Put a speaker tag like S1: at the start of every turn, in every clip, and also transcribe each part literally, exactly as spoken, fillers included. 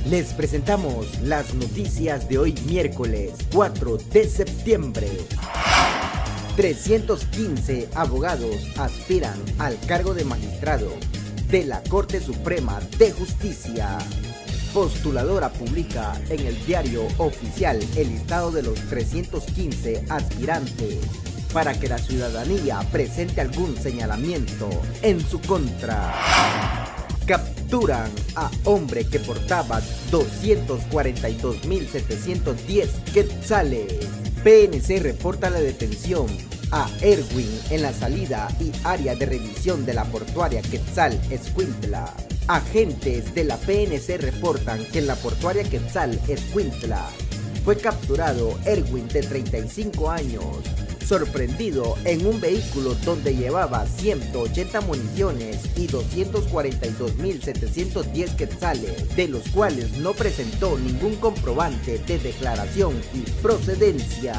S1: Les presentamos las noticias de hoy miércoles cuatro de septiembre. trescientos quince abogados aspiran al cargo de magistrado de la Corte Suprema de Justicia. Postuladora publica en el diario oficial el listado de los trescientos quince aspirantes para que la ciudadanía presente algún señalamiento en su contra. Capturan a hombre que portaba doscientos cuarenta y dos mil setecientos diez quetzales. P N C reporta la detención a Erwin en la salida y área de revisión de la portuaria Quetzal Escuintla. Agentes de la P N C reportan que en la portuaria Quetzal Escuintla fue capturado Erwin de treinta y cinco años, sorprendido en un vehículo donde llevaba ciento ochenta municiones y doscientos cuarenta y dos mil setecientos diez quetzales, de los cuales no presentó ningún comprobante de declaración y procedencia.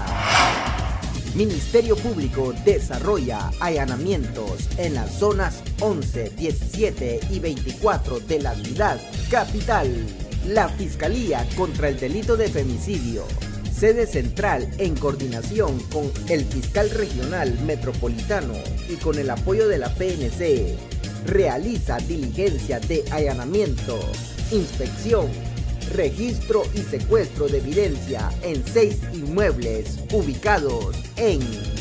S1: Ministerio Público desarrolla allanamientos en las zonas once, diecisiete y veinticuatro de la ciudad capital. La Fiscalía contra el delito de femicidio, sede central en coordinación con el fiscal regional metropolitano y con el apoyo de la P N C, realiza diligencia de allanamiento, inspección, registro y secuestro de evidencia en seis inmuebles ubicados en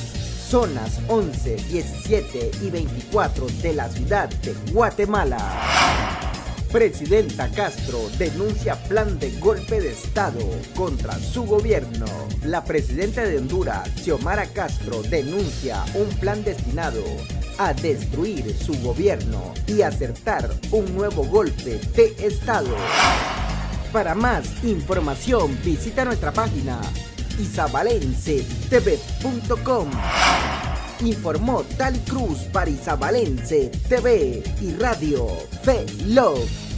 S1: zonas once, diecisiete y veinticuatro de la ciudad de Guatemala. Presidenta Castro denuncia plan de golpe de Estado contra su gobierno. La presidenta de Honduras, Xiomara Castro, denuncia un plan destinado a destruir su gobierno y acertar un nuevo golpe de Estado. Para más información visita nuestra página isabalense t v punto com. Informó Tali Cruz para Isabalense T V y Radio Fe Love.